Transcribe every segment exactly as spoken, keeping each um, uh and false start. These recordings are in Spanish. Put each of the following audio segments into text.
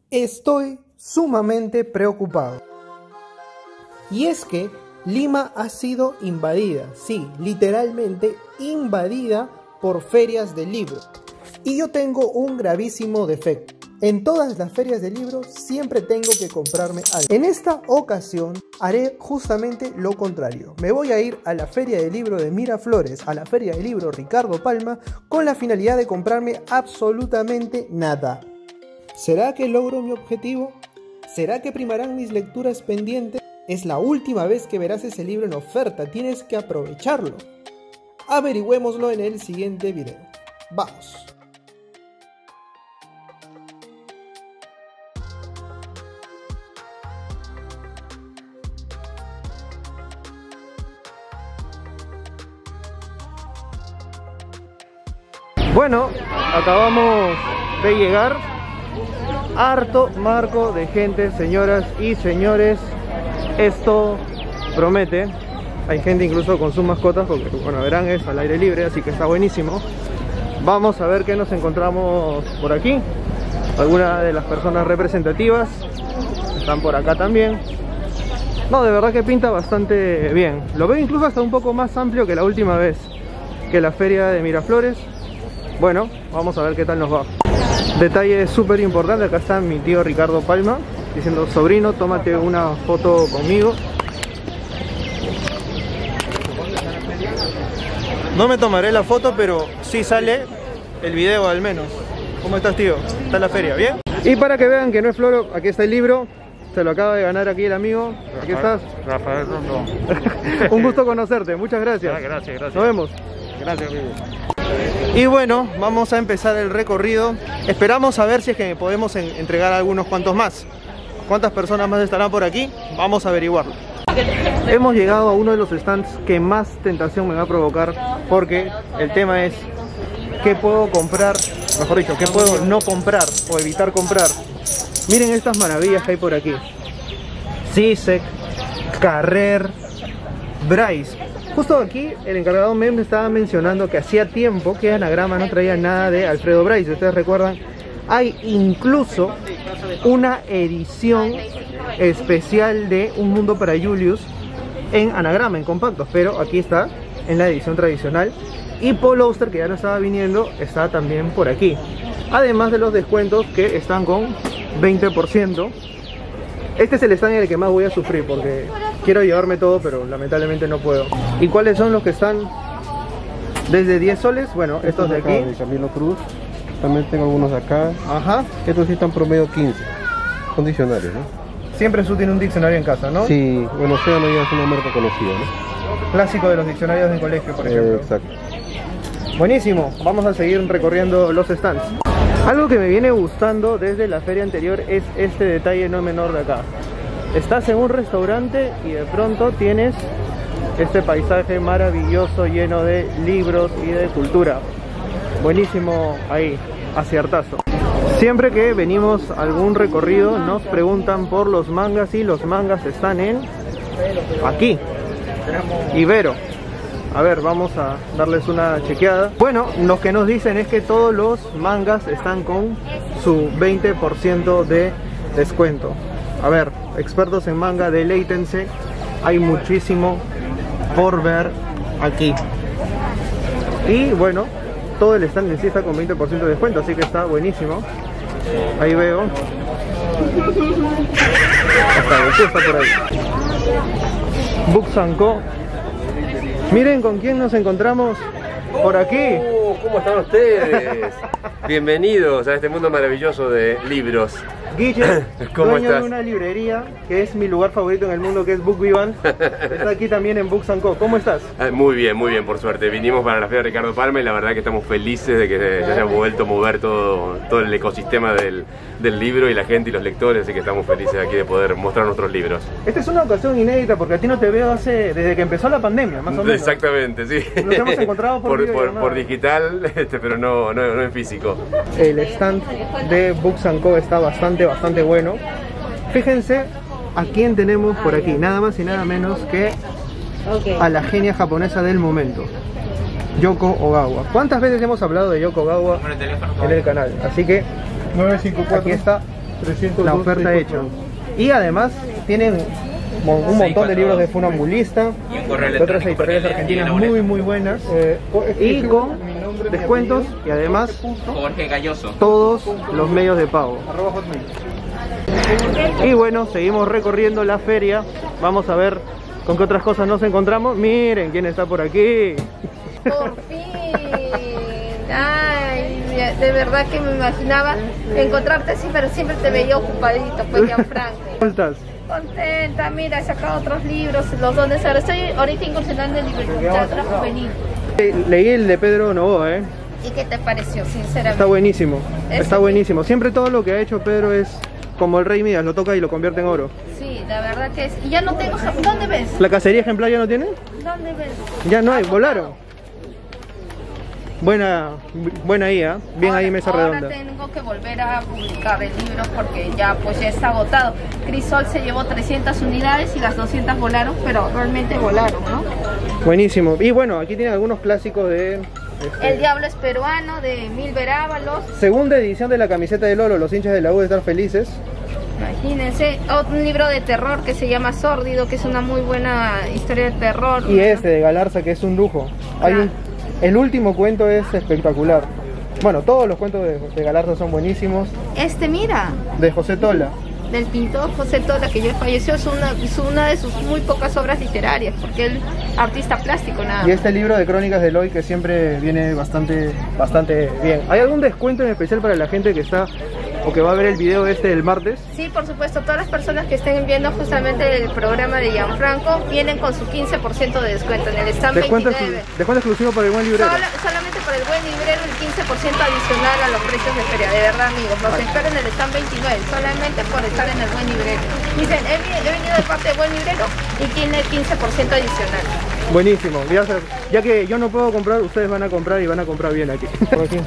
Estoy sumamente preocupado. Y es que Lima ha sido invadida, sí, literalmente invadida por ferias de libros. Y yo tengo un gravísimo defecto. En todas las ferias de libros siempre tengo que comprarme algo. En esta ocasión haré justamente lo contrario. Me voy a ir a la feria de libro de Miraflores, a la feria de libro Ricardo Palma, con la finalidad de comprarme absolutamente nada. ¿Será que logro mi objetivo? ¿Será que primarán mis lecturas pendientes? Es la última vez que verás ese libro en oferta, tienes que aprovecharlo. Averigüémoslo en el siguiente video. ¡Vamos! Bueno, acabamos de llegar. Harto marco de gente, señoras y señores. Esto promete. Hay gente incluso con sus mascotas, porque bueno, verán, es al aire libre, así que está buenísimo. Vamos a ver qué nos encontramos por aquí. Algunas de las personas representativas están por acá también. No, de verdad que pinta bastante bien. Lo veo incluso hasta un poco más amplio que la última vez, que la feria de Miraflores. Bueno, vamos a ver qué tal nos va. Detalle súper importante, acá está mi tío Ricardo Palma diciendo: sobrino, tómate una foto conmigo. No me tomaré la foto, pero sí sale el video al menos. ¿Cómo estás, tío? ¿Está en la feria? ¿Bien? Y para que vean que no es floro, aquí está el libro. Se lo acaba de ganar aquí el amigo. Aquí estás. Rafael Rondo. Un gusto conocerte, muchas gracias. Ah, gracias, gracias. Nos vemos. Gracias, amigo. Y bueno, vamos a empezar el recorrido. Esperamos a ver si es que podemos en entregar algunos cuantos más. ¿Cuántas personas más estarán por aquí? Vamos a averiguarlo. Hemos llegado a uno de los stands que más tentación me va a provocar, porque el tema es qué puedo comprar, mejor dicho, qué puedo no comprar o evitar comprar. Miren estas maravillas que hay por aquí. Zizek, Carrer, Bryce. Justo aquí el encargado me estaba mencionando que hacía tiempo que Anagrama no traía nada de Alfredo Bryce. Ustedes recuerdan, hay incluso una edición especial de Un Mundo para Julius en Anagrama, en compactos, pero aquí está en la edición tradicional. Y Paul Auster, que ya no estaba viniendo, está también por aquí, además de los descuentos que están con veinte por ciento. Este es el stand en el que más voy a sufrir, porque quiero llevarme todo, pero lamentablemente no puedo. ¿Y cuáles son los que están desde diez soles? Bueno, estos de aquí. De Camilo Cruz. También tengo algunos acá. Ajá. Estos sí están promedio quince. Son diccionarios, ¿no? Siempre tú tienes un diccionario en casa, ¿no? Sí, bueno, Océano ya es una marca conocida, ¿no? Clásico de los diccionarios de colegio, por ejemplo. Eh, exacto. Buenísimo, vamos a seguir recorriendo los stands. Algo que me viene gustando desde la feria anterior es este detalle no menor de acá. Estás en un restaurante y de pronto tienes este paisaje maravilloso lleno de libros y de cultura. Buenísimo ahí, aciertazo. Siempre que venimos a algún recorrido nos preguntan por los mangas, y los mangas están en aquí, Ibero. A ver, vamos a darles una chequeada. Bueno, lo que nos dicen es que todos los mangas están con su veinte por ciento de descuento. A ver, expertos en manga, deleítense. Hay muchísimo por ver aquí. Y bueno, todo el stand en sí está con veinte por ciento de descuento, así que está buenísimo. Ahí veo. Hasta Goku está por ahí. Books and Co. Miren con quién nos encontramos por aquí. Oh, ¿cómo están ustedes? Bienvenidos a este mundo maravilloso de libros. Guille, ¿Cómo dueño estás? de una librería que es mi lugar favorito en el mundo, que es Book Vivan. Está aquí también en Books and Co. ¿Cómo estás? Ah, muy bien, muy bien, por suerte. Vinimos para la feria de Ricardo Palma y la verdad que estamos felices de que se haya vuelto a mover todo, todo el ecosistema del, del libro y la gente y los lectores, así que estamos felices aquí de poder mostrar nuestros libros. Esta es una ocasión inédita porque a ti no te veo hace desde que empezó la pandemia, más o menos. Exactamente, sí. Nos hemos encontrado por, por, por, por digital, este, pero no, no, no en físico. El stand de Books and Co está bastante, bastante bueno. Fíjense a quién tenemos por aquí, nada más y nada menos que a la genia japonesa del momento, Yoko Ogawa. ¿Cuántas veces hemos hablado de Yoko Ogawa en el canal? Así que aquí está trescientos la dos oferta pesos. hecha. Y además tienen mo- un montón de libros de funambulista, de otras editoriales argentinas muy muy buenas, Eh, y con descuentos y además Jorge Galloso. todos los medios de pago. Arroba hotmail. Y bueno, seguimos recorriendo la feria. Vamos a ver con qué otras cosas nos encontramos. Miren quién está por aquí. Por fin. Ay, de verdad que me imaginaba encontrarte así, pero siempre te veía ocupadito, pues, Gianfranco. ¿Cómo estás? Contenta, mira, he sacado otros libros, los donde ahora estoy ahorita incursionando en literatura juvenil. Leí el de Pedro Novoa, ¿eh? ¿Y qué te pareció, sinceramente? Está buenísimo, Ese está sí. buenísimo. Siempre todo lo que ha hecho Pedro es como el Rey Midas, lo toca y lo convierte en oro. Sí, la verdad que es. Y ya no tengo. ¿Dónde ves? ¿La cacería ejemplar ya no tiene? ¿Dónde ves? Ya no hay, volaron. Buena, buena I A, bien Ahora- ahí mesa ahora redonda. tengo que volver a publicar el libro porque ya pues ya está agotado. Crisol se llevó trescientas unidades y las doscientas volaron, pero realmente volaron, ¿no? Buenísimo. Y bueno, aquí tienen algunos clásicos de... este, El Diablo es Peruano de Milber Ábalos. segunda edición de la camiseta de Lolo, los hinchas de la U de estar felices. Imagínense, otro libro de terror que se llama Sórdido, que es una muy buena historia de terror. Y este de Galarza, que es un lujo. Hay un- el último cuento es espectacular. Bueno, todos los cuentos de, de Galarza son buenísimos. Este, mira, De José Tola. del pintor José Tola, que ya falleció, es una, es una de sus muy pocas obras literarias, porque él artista plástico nada Y más. este libro de Crónicas de Eloy, que siempre viene bastante, bastante bien. ¿Hay algún descuento en especial para la gente que está o que va a ver el video este del martes? Sí, por supuesto, todas las personas que estén viendo justamente el programa de Gianfranco vienen con su quince por ciento de descuento en el stand Descuento, veintinueve. exclu- descuento exclusivo para el buen librero. Solo- solamente por el buen librero el quince por ciento adicional a los precios de feria, de verdad amigos, los espero en el stand veintinueve, solamente por estar en el buen librero. Dicen, he, vi- he venido de parte del buen librero y tiene quince por ciento adicional. Buenísimo, gracias. Ya que yo no puedo comprar, ustedes van a comprar y van a comprar bien aquí. Por aquí.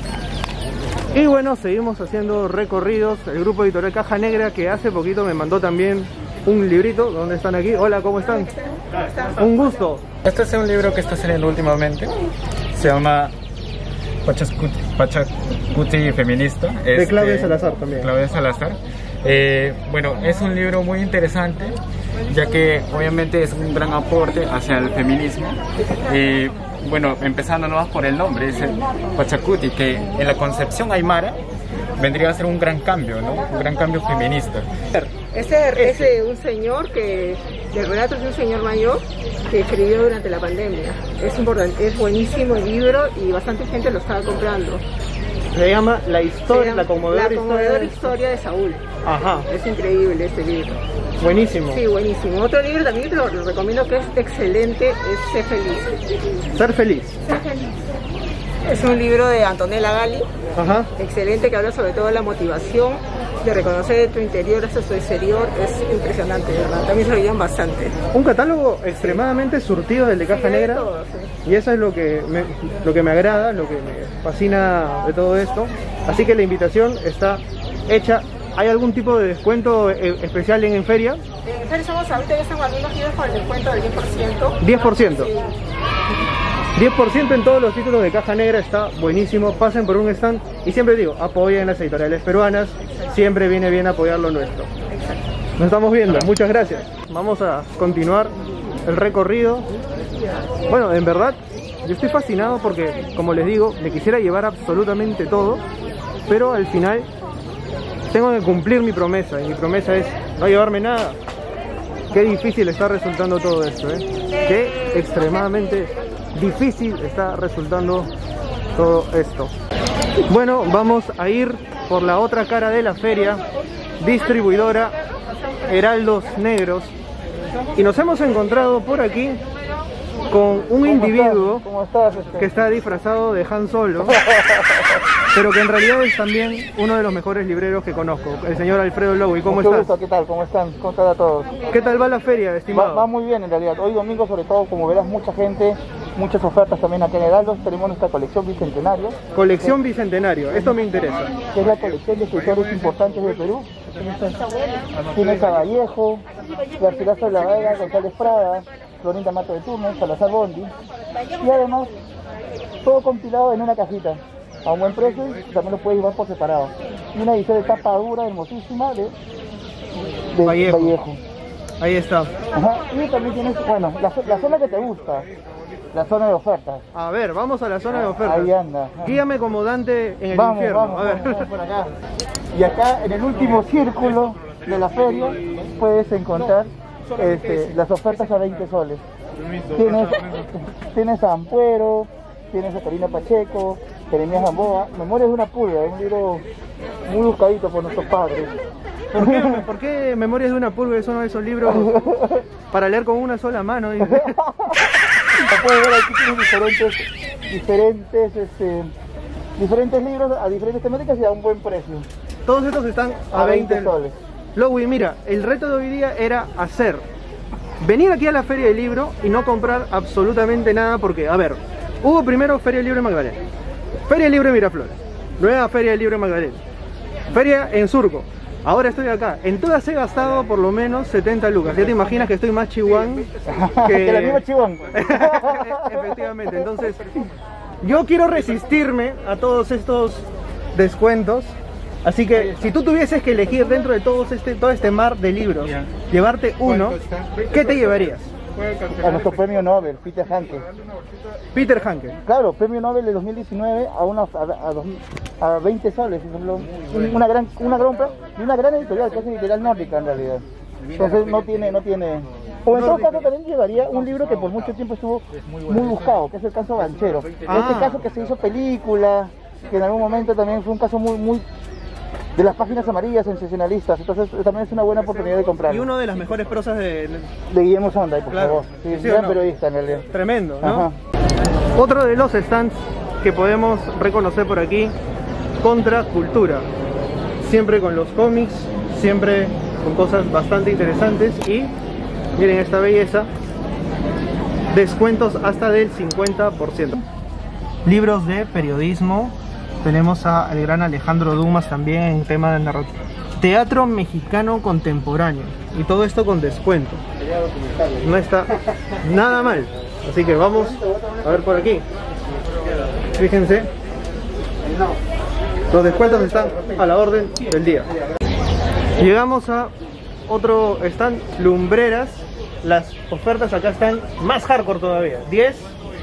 Y bueno, seguimos haciendo recorridos. El grupo editorial Caja Negra, que hace poquito me mandó también un librito. ¿Dónde están aquí? Hola, ¿cómo están? Un gusto. Este es un libro que está saliendo últimamente. Se llama Pachacuti, Pachacuti Feminista. De Este, Claudia Salazar también. Claudia Salazar. Eh, bueno, es un libro muy interesante, ya que obviamente es un gran aporte hacia el feminismo. Eh, bueno, empezando nomás por el nombre, es el Pachacuti, que en la concepción aymara vendría a ser un gran cambio, ¿no? Un gran cambio feminista. Este es de un señor que, el relato es de un señor mayor que escribió durante la pandemia. Es importante, es buenísimo el libro y bastante gente lo estaba comprando. Se llama La historia, Se llama la conmovedora, La conmovedora historia. historia de Saúl. Ajá, Es increíble este libro. buenísimo. Sí, buenísimo. Otro libro también te lo, lo recomiendo que es excelente, es Sé feliz. Ser feliz. Es un libro de Antonella Gali, Ajá. excelente, que habla sobre todo de la motivación de reconocer tu interior hasta tu exterior. Es impresionante, de ¿verdad? También se lo llevan bastante. Un catálogo extremadamente surtido del de Caja Sí, de Negra. todo, sí. Y eso es lo que, me, lo que me agrada, lo que me fascina de todo esto. Así que la invitación está hecha. ¿Hay algún tipo de descuento eh, especial en, en feria? En serio, somos ahorita ya estamos algunos libros con el descuento del diez por ciento. diez por ciento. Sí. diez por ciento en todos los títulos de Caja Negra, está buenísimo. Pasen por un stand y siempre digo, apoyen las editoriales peruanas. Siempre viene bien apoyar lo nuestro. Nos estamos viendo, muchas gracias. Vamos a continuar el recorrido. Bueno, en verdad, yo estoy fascinado porque, como les digo, me quisiera llevar absolutamente todo, pero al final tengo que cumplir mi promesa, y mi promesa es no llevarme nada. Qué difícil está resultando todo esto, ¿eh? Qué extremadamente difícil está resultando todo esto. Bueno, vamos a ir por la otra cara de la feria, distribuidora Heraldos Negros, y nos hemos encontrado por aquí con un individuo que está disfrazado de Han Solo, pero que en realidad es también uno de los mejores libreros que conozco, el señor Alfredo Lowy. ¿Cómo Mucho estás? gusto, ¿qué tal? ¿Cómo están? ¿Cómo están a todos? ¿Qué tal va la feria, estimado? Va, va muy bien en realidad. Hoy domingo sobre todo, como verás, mucha gente, muchas ofertas también acá en Heraldos. Tenemos nuestra colección Bicentenario, Colección Bicentenario, esto me interesa. que es la colección de escritores importantes de Perú. Tienes a Vallejo, Garcilaso de la Vega, González Prada, Florinda Mato de Turnes, Salazar Bondi. Y además, todo compilado en una cajita. a un buen precio y también lo puedes llevar por separado. Y una edición de tapa dura, hermosísima, de, de Vallejo. Vallejo. Ahí está. Ajá. Y también tienes, bueno, la, la zona que te gusta, la zona de ofertas. A ver, vamos a la zona de ofertas. Ahí anda. Guíame como Dante en el Vamos, infierno. vamos, a ver. vamos, vamos por acá. Y acá en el último círculo de la feria puedes encontrar este, las ofertas a veinte soles. Tienes, tienes a Ampuero, tienes a Karina Pacheco, Jeremías Gamboa. Memorias de una pulga, un libro muy buscadito por nuestros padres. ¿Por qué, ¿Por qué Memorias de una pulga es uno de esos libros para leer con una sola mano? Puedes ver, aquí tienes diferentes, diferentes, este, diferentes libros a diferentes temáticas y a un buen precio. Todos estos están a, A veinte, veinte soles. Lowy, mira, el reto de hoy día era hacer, venir aquí a la Feria del Libro y no comprar absolutamente nada porque, a ver, hubo primero Feria del Libro en Magdalena, Feria del Libro en Miraflores, nueva Feria del Libro en Magdalena, Feria en Surco. Ahora estoy acá. En todas he gastado por lo menos setenta lucas. Ya te imaginas que estoy más chihuán que... que la misma chihuán. Efectivamente. Entonces, yo quiero resistirme a todos estos descuentos. Así que, si tú tuvieses que elegir dentro de todos este, todo este mar de libros, llevarte uno, ¿qué te llevarías? A nuestro premio Nobel, Peter Hanke. Peter Hanke. Claro, premio Nobel de dos mil diecinueve a, una, a, a, dos, a veinte soles. Una gran, una gran, y una gran editorial, que es editorial nórdica en realidad. Entonces no tiene, no tiene... O en todo caso también llevaría un libro que por mucho tiempo estuvo muy buscado, que es el caso Banchero. Ah. Este caso que se hizo película, que en algún momento también fue un caso muy, muy de las páginas amarillas sensacionalistas, entonces también es una buena oportunidad de comprarlo. Y uno de las mejores prosas de... De Guillermo Sonday, por Claro. favor. Sí, ¿Sí gran no? periodista en realidad. Tremendo, ¿no? Ajá. Otro de los stands que podemos reconocer por aquí, Contra Cultura. Siempre con los cómics, siempre con cosas bastante interesantes y miren esta belleza, descuentos hasta del cincuenta por ciento. Libros de periodismo, tenemos al gran Alejandro Dumas también en tema de narrativa. Teatro mexicano contemporáneo y todo esto con descuento. No está nada mal. Así que vamos a ver por aquí. Fíjense, los descuentos están a la orden del día. Llegamos a otro stand, Lumbreras. Las ofertas acá están más hardcore todavía. diez,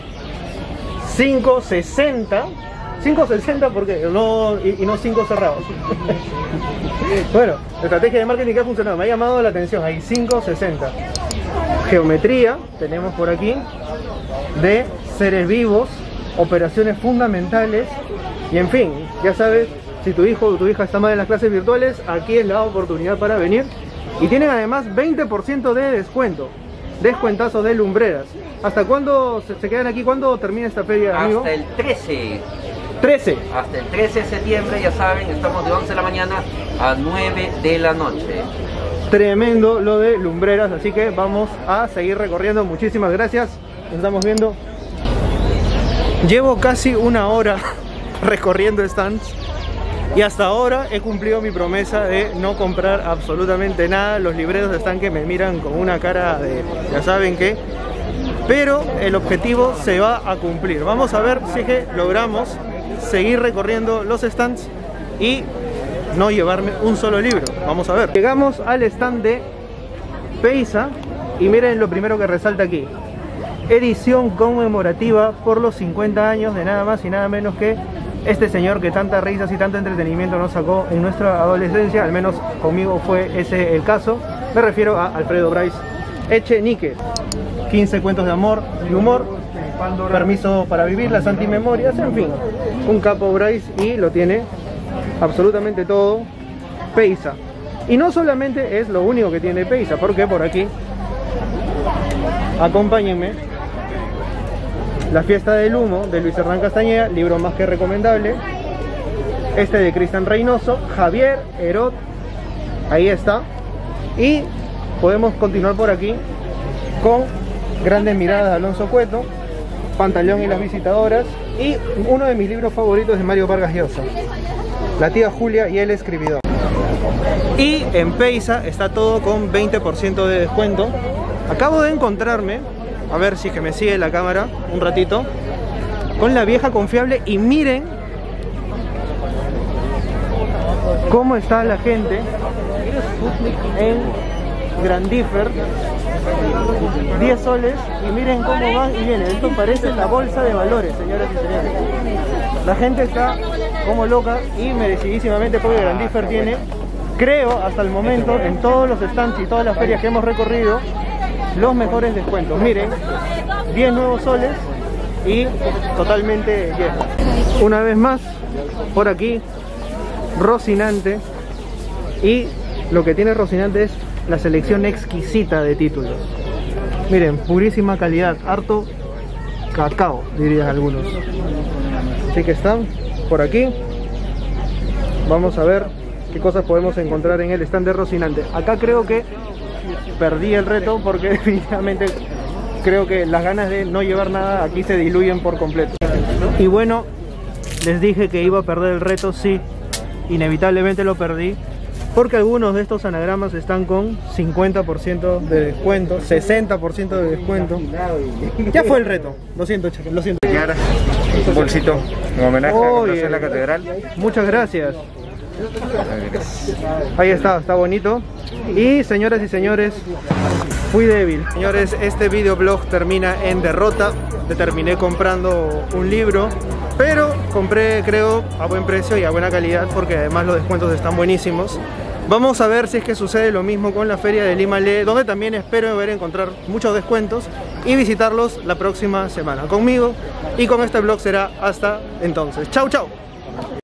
cinco, sesenta. cinco sesenta porque no, y, y no cinco cerrados. Bueno, la estrategia de marketing que ha funcionado, me ha llamado la atención. Hay cinco sesenta. Geometría, tenemos por aquí, de seres vivos, operaciones fundamentales. Y en fin, ya sabes, si tu hijo o tu hija está mal en las clases virtuales, aquí es la oportunidad para venir. Y tienen además veinte por ciento de descuento. Descuentazo de Lumbreras. ¿Hasta cuándo se, se quedan aquí? ¿Cuándo termina esta feria, amigo? Hasta el trece. trece. Hasta el trece de septiembre, ya saben, estamos de once de la mañana a nueve de la noche. Tremendo lo de Lumbreras, así que vamos a seguir recorriendo. Muchísimas gracias. Nos estamos viendo. Llevo casi una hora recorriendo stands y hasta ahora he cumplido mi promesa de no comprar absolutamente nada. Los libreros están que me miran con una cara de ya saben qué, pero el objetivo se va a cumplir. Vamos a ver si es que logramos seguir recorriendo los stands y no llevarme un solo libro. Vamos a ver. Llegamos al stand de Paysa y miren lo primero que resalta aquí: edición conmemorativa por los cincuenta años de nada más y nada menos que este señor que tantas risas y tanto entretenimiento nos sacó en nuestra adolescencia. Al menos conmigo fue ese el caso. Me refiero a Alfredo Bryce Echenique. quince cuentos de amor y humor, permiso para vivir, las antimemorias, en fin, un capo Bryce, y lo tiene absolutamente todo Paysa. Y no solamente es lo único que tiene Paysa, porque por aquí, acompáñenme, La fiesta del humo de Luis Hernán Castañeda, libro más que recomendable. Este de Cristian Reynoso, Javier Herod, ahí está. Y podemos continuar por aquí con Grandes miradas de Alonso Cueto, Pantaleón y las visitadoras, y uno de mis libros favoritos de Mario Vargas Llosa, La tía Julia y el escribidor. Y en Paysa está todo con veinte por ciento de descuento. Acabo de encontrarme, a ver si es que me sigue la cámara un ratito, con La vieja confiable, y miren cómo está la gente en Grandífer. diez soles y miren cómo van y vienen. Esto parece la bolsa de valores, señoras y señores. La gente está como loca y merecidísimamente, porque Grandífer tiene, creo hasta el momento, en todos los stands y todas las ferias que hemos recorrido, los mejores descuentos. Miren, diez nuevos soles y totalmente lleno. Una vez más, por aquí, Rocinante. Y lo que tiene Rocinante es la selección exquisita de títulos. Miren, purísima calidad, harto cacao, dirían algunos. Así que están por aquí. Vamos a ver qué cosas podemos encontrar en el stand de Rocinante. Acá creo que perdí el reto porque definitivamente creo que las ganas de no llevar nada aquí se diluyen por completo. Y bueno, les dije que iba a perder el reto, sí, inevitablemente lo perdí, porque algunos de estos anagramas están con cincuenta por ciento de descuento, sesenta por ciento de descuento. Ya fue el reto, lo siento, lo siento. Un bolsito en homenaje Oye, a la catedral. Muchas gracias. Ahí está, está bonito. Y señoras y señores, fui débil. Señores, este videoblog termina en derrota. Terminé comprando un libro, pero compré, creo, a buen precio y a buena calidad, porque además los descuentos están buenísimos. Vamos a ver si es que sucede lo mismo con la feria de Lima Le, donde también espero ver encontrar muchos descuentos y visitarlos la próxima semana conmigo. Y con este vlog será hasta entonces. Chau, chau.